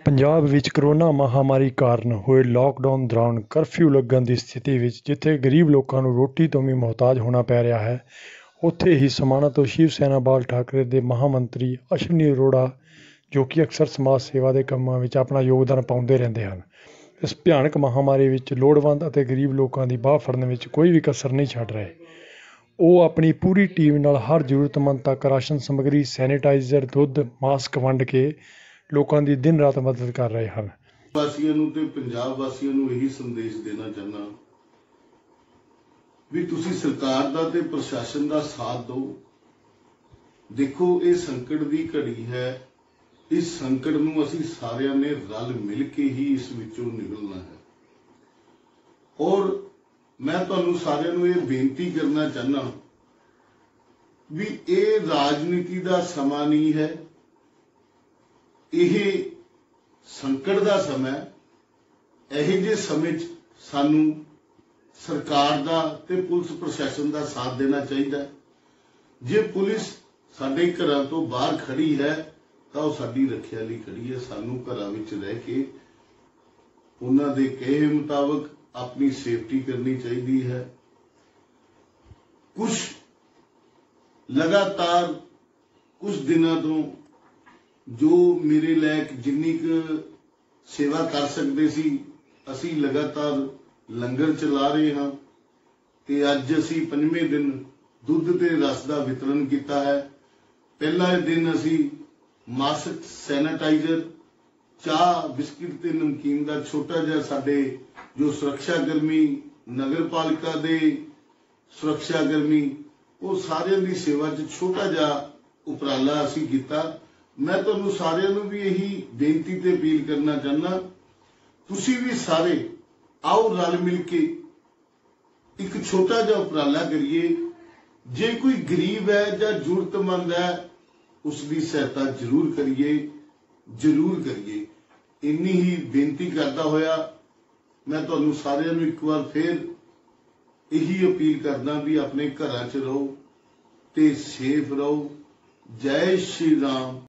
ਪੰਜਾਬ ਵਿੱਚ ਕਰੋਨਾ ਮਹਾਮਾਰੀ ਕਾਰਨ ਹੋਏ ਲਾਕਡਾਊਨ ਦੌਰਾਨ ਕਰਫਿਊ ਲੱਗਣ ਦੀ ਸਥਿਤੀ ਵਿੱਚ ਜਿੱਥੇ ਗਰੀਬ ਲੋਕਾਂ ਨੂੰ ਰੋਟੀ ਤੋਂ ਵੀ ਮੁਹਤਾਜ ਹੋਣਾ ਪੈ ਰਿਹਾ ਹੈ, ਉੱਥੇ ਹੀ ਸਮਾਣਾ ਤੋਂ ਸ਼ਿਵ ਸੈਨਾ ਬਾਲ ਠਾਕਰੇ ਦੇ ਮਹਾਮੰਤਰੀ ਅਸ਼ਵਨੀ ਅਰੋੜਾ, ਜੋ ਕਿ ਅਕਸਰ ਸਮਾਜ ਸੇਵਾ ਦੇ ਕੰਮਾਂ ਵਿੱਚ ਆਪਣਾ ਯੋਗਦਾਨ ਪਾਉਂਦੇ ਰਹਿੰਦੇ ਹਨ, ਇਸ ਭਿਆਨਕ ਮਹਾਮਾਰੀ ਵਿੱਚ ਲੋੜਵੰਦ ਅਤੇ ਗਰੀਬ ਲੋਕਾਂ ਦੀ ਬਾਹ ਫੜਨ ਵਿੱਚ ਕੋਈ ਵੀ ਕਸਰ ਨਹੀਂ ਛੱਡ ਰਹੇ। ਉਹ ਆਪਣੀ ਪੂਰੀ ਟੀਮ ਨਾਲ ਹਰ ਜ਼ਰੂਰਤਮੰਦ ਤੱਕ ਰਾਸ਼ਨ ਸਮੱਗਰੀ, ਸੈਨੀਟਾਈਜ਼ਰ, ਦੁੱਧ, ਮਾਸਕ ਵੰਡ ਕੇ ਲੋਕਾਂ ਦੀ ਦਿਨ ਰਾਤ ਮਦਦ ਕਰ ਰਹੇ ਹਨ। ਵਾਸੀਆਂ ਨੂੰ ਤੇ ਪੰਜਾਬ ਵਾਸੀਆਂ ਨੂੰ ਇਹੀ ਸੰਦੇਸ਼ ਦੇਣਾ ਚਾਹੁੰਦਾ ਵੀ ਤੁਸੀਂ ਸਰਕਾਰ ਦਾ ਤੇ ਪ੍ਰਸ਼ਾਸਨ ਦਾ ਸਾਥ ਦਿਓ। ਦੇਖੋ, ਇਹ ਸੰਕਟ ਦੀ ਘੜੀ ਹੈ। ਇਸ ਸੰਕਟ ਨੂੰ ਅਸੀਂ ਸਾਰਿਆਂ ਨੇ ਰਲ ਮਿਲ ਕੇ ਹੀ ਇਸ ਵਿੱਚੋਂ ਨਿਕਲਣਾ ਹੈ। ਔਰ ਮੈਂ ਤੁਹਾਨੂੰ ਸਾਰਿਆਂ ਨੂੰ ਇਹ ਬੇਨਤੀ ਕਰਨਾ ਚਾਹੁੰਦਾ ਵੀ ਇਹ ਰਾਜਨੀਤੀ ਦਾ ਸਮਾਂ ਨਹੀਂ ਹੈ, ਇਹ ਸੰਕਟ ਦਾ ਸਮਾਂ। ਇਹੋ ਜਿਹੇ ਸਮੇਂ 'ਚ ਸਾਨੂੰ ਸਰਕਾਰ ਦਾ ਤੇ ਪੁਲਿਸ ਪ੍ਰਸ਼ਾਸਨ ਦਾ ਸਾਥ ਦੇਣਾ ਚਾਹੀਦਾ। ਜੇ ਪੁਲਿਸ ਸਾਡੇ ਘਰਾਂ ਤੋਂ ਬਾਹਰ ਖੜੀ ਹੈ ਤਾਂ ਉਹ ਸਾਡੀ ਰੱਖਿਆ ਲਈ ਖੜੀ ਹੈ। ਸਾਨੂੰ ਘਰਾਂ ਵਿੱਚ ਰਹਿ ਕੇ ਉਹਨਾਂ ਦੇ ਕਹੇ ਮੁਤਾਬਕ ਆਪਣੀ ਸੇਫਟੀ ਕਰਨੀ ਚਾਹੀਦੀ ਹੈ। ਕੁਝ ਲਗਾਤਾਰ ਕੁਝ ਦਿਨਾਂ ਤੋਂ ਜੋ ਮੇਰੇ ਲਾਇਕ ਜਿੰਨੀ ਕੁ ਸੇਵਾ ਕਰ ਸਕਦੇ ਸੀ, ਅਸੀਂ ਲਗਾਤਾਰ ਲੰਗਰ ਚਲਾ ਰਹੇ ਹਾਂ ਤੇ ਅੱਜ ਅਸੀਂ 5ਵੇਂ ਦਿਨ ਦੁੱਧ ਤੇ ਰਸ ਦਾ ਵਿਤਰਨ ਕੀਤਾ ਹੈ। ਪਹਿਲਾ ਦਿਨ ਅਸੀਂ ਮਾਸਕ, ਸੈਨੀਟਾਈਜ਼ਰ, ਚਾਹ, ਬਿਸਕਿਟ ਤੇ ਨਮਕੀਨ ਦਾ ਛੋਟਾ ਜਿਹਾ ਸਾਡੇ ਜੋ ਸੁਰੱਖਿਆ ਕਰਮੀ, ਨਗਰ ਪਾਲਿਕਾ ਦੇ ਸੁਰੱਖਿਆ ਕਰਮੀ, ਉਹ ਸਾਰਿਆਂ ਦੀ ਸੇਵਾ 'ਚ ਛੋਟਾ ਜਿਹਾ ਉਪਰਾਲਾ ਅਸੀਂ ਕੀਤਾ। ਮੈਂ ਤੁਹਾਨੂੰ ਸਾਰਿਆਂ ਨੂੰ ਵੀ ਇਹੀ ਬੇਨਤੀ ਤੇ ਅਪੀਲ ਕਰਨਾ ਚਾਹੁੰਦਾ, ਤੁਸੀਂ ਵੀ ਸਾਰੇ ਆਓ ਰਲ ਮਿਲ ਕੇ ਇੱਕ ਛੋਟਾ ਜਿਹਾ ਉਪਰਾਲਾ ਕਰੀਏ। ਜੇ ਕੋਈ ਗਰੀਬ ਹੈ ਜਾਂ ਜ਼ਰੂਰਤਮੰਦ ਹੈ, ਉਸ ਦੀ ਸਹਾਇਤਾ ਜ਼ਰੂਰ ਕਰੀਏ, ਜ਼ਰੂਰ ਕਰੀਏ। ਇੰਨੀ ਹੀ ਬੇਨਤੀ ਕਰਦਾ ਹੋਇਆ ਮੈਂ ਤੁਹਾਨੂੰ ਸਾਰਿਆਂ ਨੂੰ ਇੱਕ ਵਾਰ ਫੇਰ ਇਹੀ ਅਪੀਲ ਕਰਦਾ ਵੀ ਆਪਣੇ ਘਰਾਂ 'ਚ ਰਹੋ ਤੇ ਸੇਫ ਰਹੋ। ਜੈ ਸ਼੍ਰੀ ਰਾਮ।